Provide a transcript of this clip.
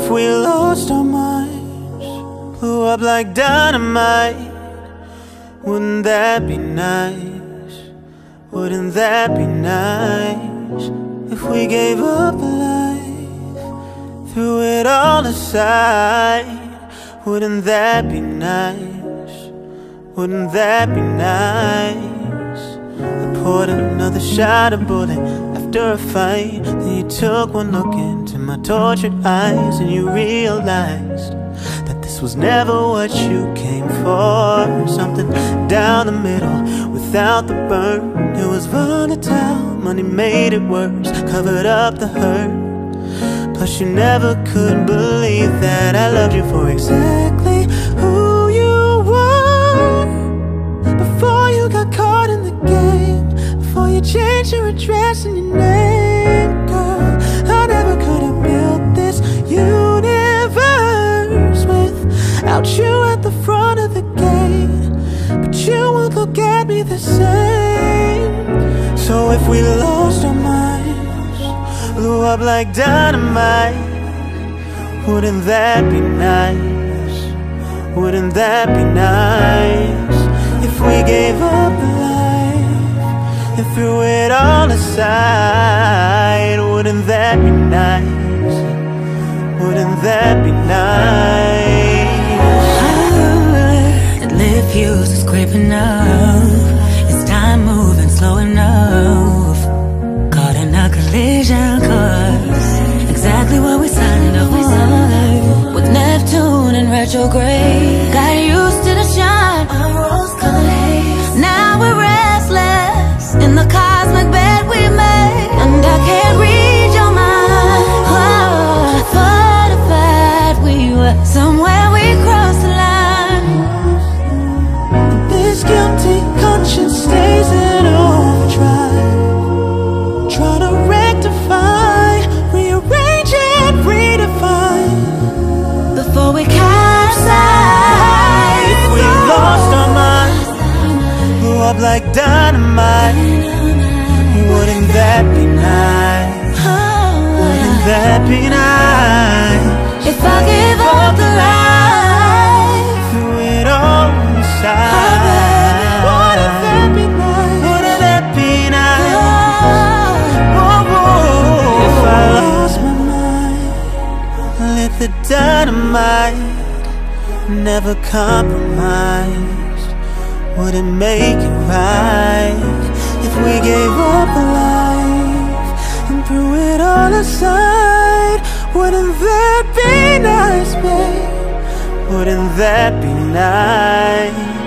if we lost our minds, blew up like dynamite, wouldn't that be nice? Wouldn't that be nice? If we gave up life, threw it all aside, wouldn't that be nice? Wouldn't that be nice? I poured another shot of bullet after a fight. Then you took one look into my tortured eyes, and you realized that this was never what you came for. Something down the middle without the burn. It was volatile, money made it worse, covered up the hurt. Plus you never could believe that I loved you for exactly who you were. Before you got caught in the game, before you changed your address and your name, girl, I never could have built this universe without you at the front of the gate. But you won't look at me the same. So if we lost our minds, blew up like dynamite, wouldn't that be nice? Wouldn't that be nice? If we gave up life and threw it all aside, wouldn't that be nice? Wouldn't that be nice? That lip fuse is creeping up. Is time moving slow enough? Caught in a collision course, exactly what we signed up for. With Neptune in retrograde, got used to the shine on rose-colored haze. Now we're restless in the cosmic bed we made, and I can't read your mind. Oh, fortified we were, somewhere we crossed the line. This guilty conscience stays in overdrive, trying to rectify, rearrange and redefine before we capsize. If we lost our minds, blew up like dynamite, wouldn't that be nice? Wouldn't that be nice? If I give up the life, threw it all aside, wouldn't that be nice? Wouldn't that be nice? Whoa, whoa. If I lost my mind, lit the dynamite, never compromised, wouldn't make it right. If we gave up life and threw it all aside, wouldn't that be nice, babe? Wouldn't that be nice?